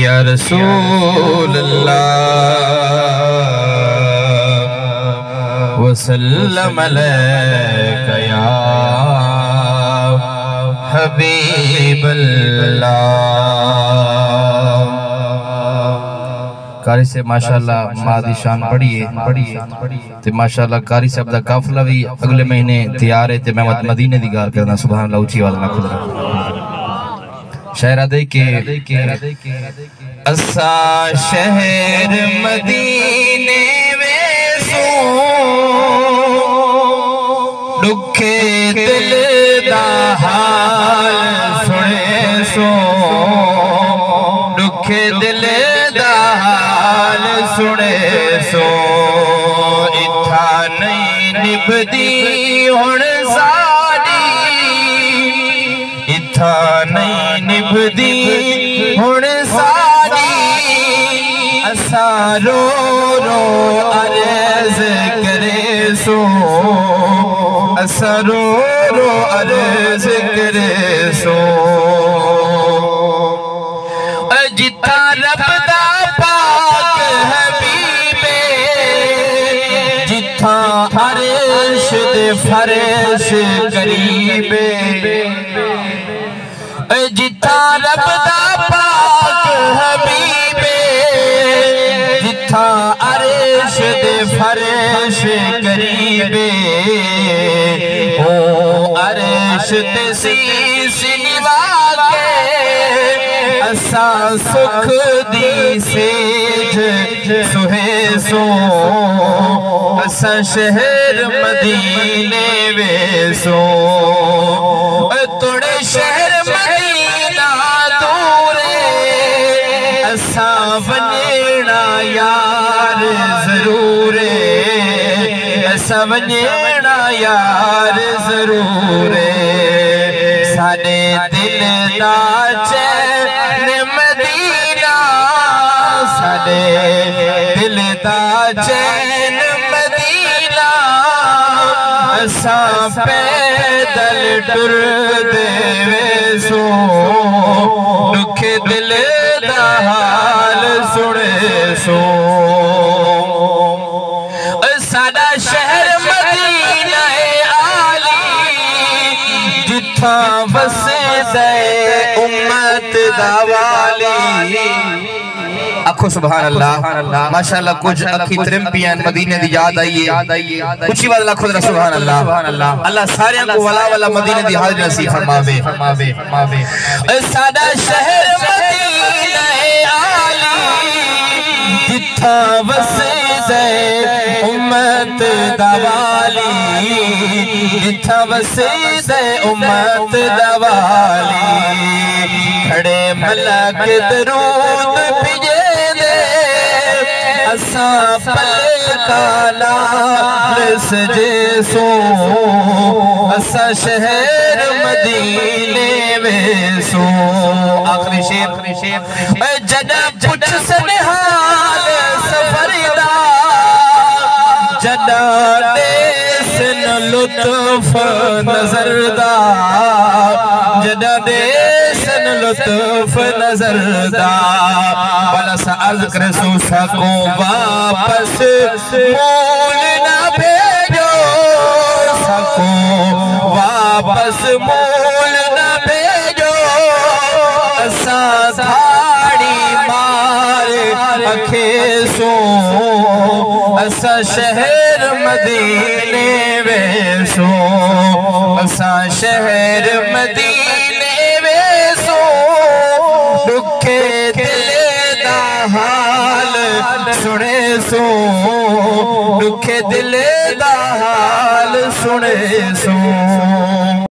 या रसूल अल्लाह वसल्लम अलैका या हबीब अल्लाह। कारी से माशाअल्लाह मादी शान बढ़िए ते माशाअल्लाह कारी साहब दा काफिला भी अगले महीने तैयार है ते मैं मदीने दी गाल करना सुभान अल्लाह ऊंची आवाज ना खुद शायरा दे के असा शहर मदीने वेसो दुखे दिल दा हाल सुने सो दुखे दिल सुने सो इत्था नहीं निभदी हुण साडी इत्था नहीं निभदी हुण साडी असा रो रो अर्ज करे सो असा रो रो अर्ज करे सो जिथा रब दा फर्श दे फर्श करीबे जिथा रब दा पाक हबीबे जिथा अर्श दे फर्श करीबे ओ अर्श ते सीस निवा के असा सुख दी सेज सुहे सो असा शहर मदीने वेसो तोड़े शहर मदीना दूरे असा वनेना यार जरूरे असा वनेना यार जरूरे साडे दिल दा चैन मदीना साडे दिल दा चैन असा पैदल टुर देवे सो दुखे दिल दा हाल सुने सो साडा शहर मदीना आली जिथा वसदे उम्मत दा वाली आखो सुभान अल्लाह माशाअल्लाह कुछ अखी त्रिम्पियां मदीने दी याद आई है ऊंची आवाज लाखो जरा सुभान अल्लाह अल्लाह सारे को वला वला मदीने दी हाजिर नसीब फरमावे साडा शहर मदीना आली जिथा वसदे उम्मत दा वाली जिथा वसदे उम्मत दा वाली खड़े मलक दरूद पिजे असा पलकाला सजे सो असा शहर मदीने वेसो आखिरी शेर जदा पुछ सनहाल सफरदा जदा देसन लुत्फ नजरदा जदा देसन लुत्फ नजरदा वाला सा अर्ज करे सो सको वापस मोल ना भेजो सको वापस मोल ना भेजो असा धाड़ी मार अखे सो असा शहर मदीने वेसो असा शहर मदीने वेसो दुखे दिल दा हाल सुने सो दुखे दिल दा हाल सुने सो।